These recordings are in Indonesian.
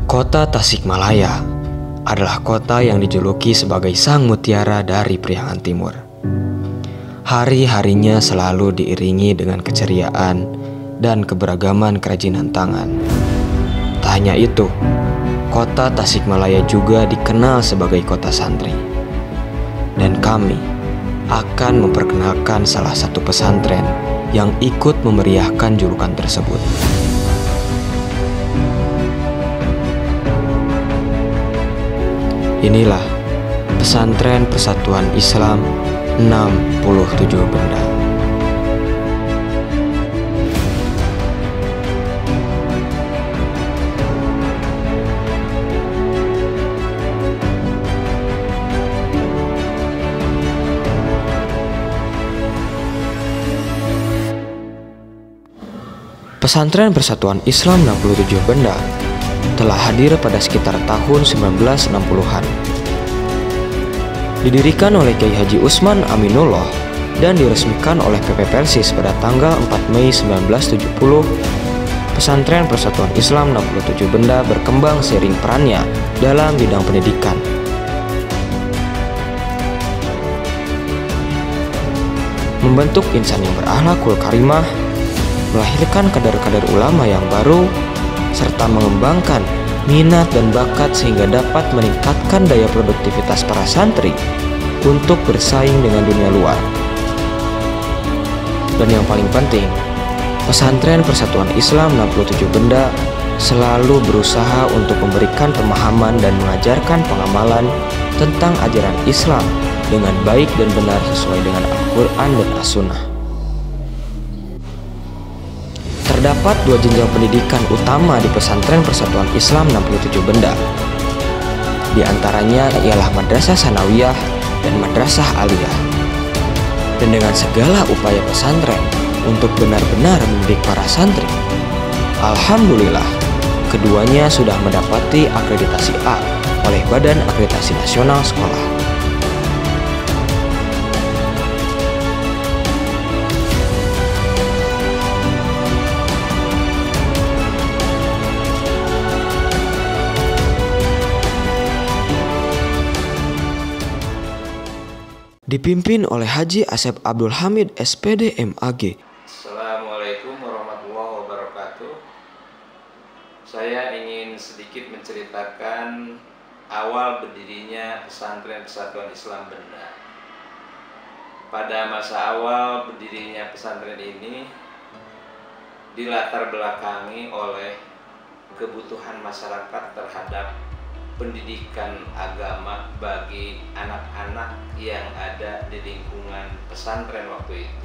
Kota Tasikmalaya adalah kota yang dijuluki sebagai sang mutiara dari Priangan Timur. Hari-harinya selalu diiringi dengan keceriaan dan keberagaman kerajinan tangan. Tak hanya itu, kota Tasikmalaya juga dikenal sebagai kota santri. Dan kami akan memperkenalkan salah satu pesantren yang ikut memeriahkan julukan tersebut. Inilah Pesantren Persatuan Islam 67 Benda. Pesantren Persatuan Islam 67 Benda telah hadir pada sekitar tahun 1960-an. Didirikan oleh Kiai Haji Usman Aminullah dan diresmikan oleh PP Persis pada tanggal 4 Mei 1970, Pesantren Persatuan Islam 67 Benda berkembang seiring perannya dalam bidang pendidikan. Membentuk insan yang berakhlakul karimah, melahirkan kader-kader ulama yang baru, serta mengembangkan minat dan bakat sehingga dapat meningkatkan daya produktivitas para santri untuk bersaing dengan dunia luar. Dan yang paling penting, Pesantren Persatuan Islam 67 Benda selalu berusaha untuk memberikan pemahaman dan mengajarkan pengamalan tentang ajaran Islam dengan baik dan benar sesuai dengan Al-Quran dan As-Sunnah. Terdapat dua jenjang pendidikan utama di Pesantren Persatuan Islam 67 Benda. Di antaranya ialah Madrasah Sanawiyah dan Madrasah Aliyah. Dan dengan segala upaya pesantren untuk benar-benar mendidik para santri, alhamdulillah, keduanya sudah mendapati akreditasi A oleh Badan Akreditasi Nasional Sekolah. Dipimpin oleh Haji Asep Abdul Hamid SPD MAG. Assalamualaikum warahmatullahi wabarakatuh. Saya ingin sedikit menceritakan awal berdirinya Pesantren Persatuan Islam Benda. Pada masa awal berdirinya pesantren ini dilatar belakangi oleh kebutuhan masyarakat terhadap pendidikan agama bagi anak-anak yang ada di lingkungan pesantren waktu itu.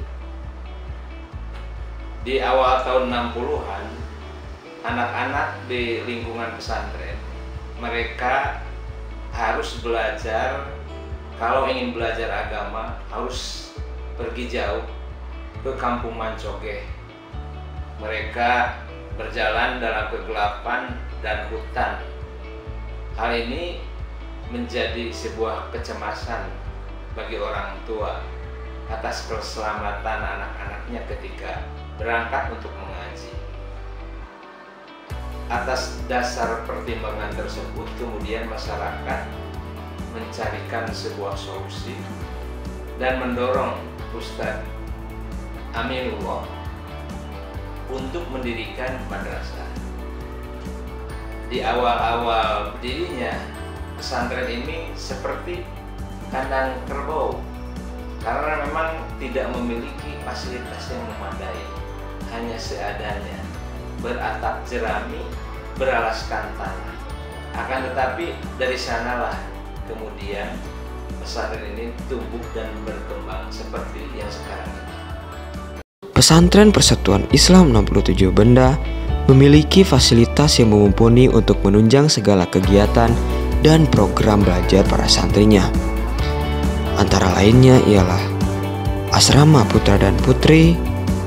Di awal tahun 60-an, anak-anak di lingkungan pesantren, mereka harus belajar, kalau ingin belajar agama, harus pergi jauh ke Kampung Mancogeh. Mereka berjalan dalam kegelapan dan hutan. Hal ini menjadi sebuah kecemasan bagi orang tua atas keselamatan anak-anaknya ketika berangkat untuk mengaji. Atas dasar pertimbangan tersebut, kemudian masyarakat mencarikan sebuah solusi dan mendorong Ustadz Aminullah untuk mendirikan madrasah. Di awal-awal berdirinya, pesantren ini seperti kandang kerbau karena memang tidak memiliki fasilitas yang memadai, hanya seadanya, beratap jerami, beralaskan tanah. Akan tetapi dari sanalah kemudian pesantren ini tumbuh dan berkembang seperti yang sekarang ini. Pesantren Persatuan Islam 67 Benda memiliki fasilitas yang mumpuni untuk menunjang segala kegiatan dan program belajar para santrinya. Antara lainnya ialah asrama putra dan putri,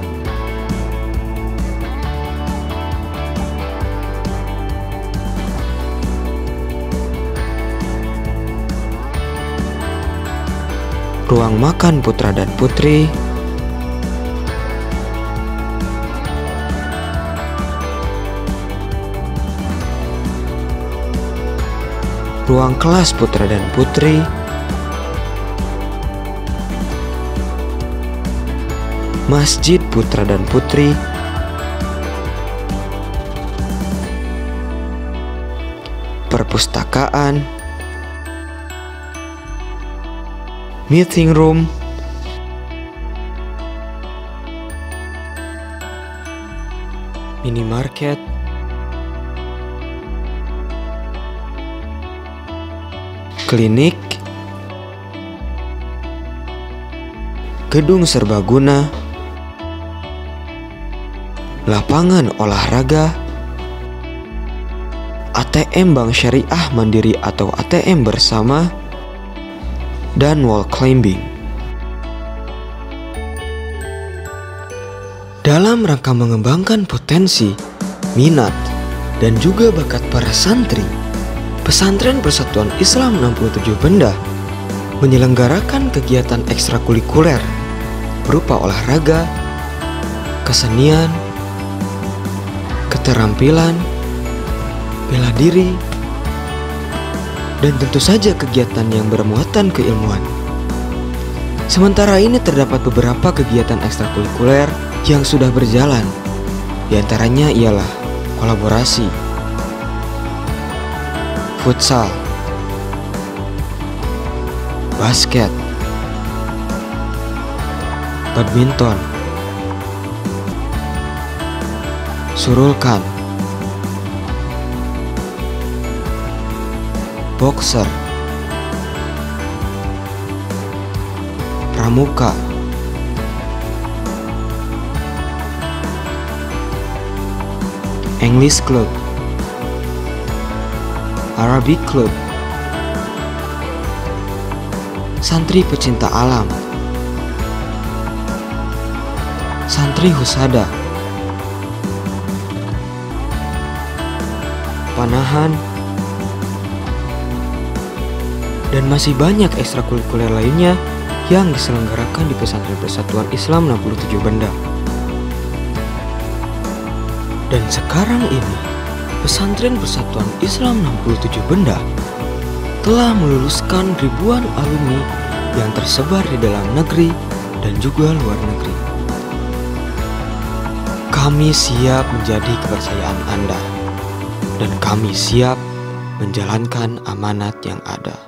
ruang makan putra dan putri, ruang kelas putra dan putri, masjid putra dan putri, perpustakaan, meeting room, minimarket, klinik, gedung serbaguna, lapangan olahraga, ATM Bank Syariah Mandiri atau ATM bersama, dan wall climbing. Dalam rangka mengembangkan potensi, minat, dan juga bakat para santri, Pesantren Persatuan Islam 67 Benda menyelenggarakan kegiatan ekstrakurikuler berupa olahraga, kesenian, keterampilan, bela diri, dan tentu saja kegiatan yang bermuatan keilmuan. Sementara ini terdapat beberapa kegiatan ekstrakurikuler yang sudah berjalan. Di antaranya ialah kolaborasi, futsal, basket, badminton, surulkan, boxer, pramuka, English Club, Arabic Club, santri pecinta alam, santri husada, panahan, dan masih banyak ekstrakurikuler lainnya yang diselenggarakan di Pesantren Persatuan Islam 67 Benda. Dan sekarang ini Pesantren Persatuan Islam 67 Benda telah meluluskan ribuan alumni yang tersebar di dalam negeri dan juga luar negeri. Kami siap menjadi kepercayaan Anda, dan kami siap menjalankan amanat yang ada.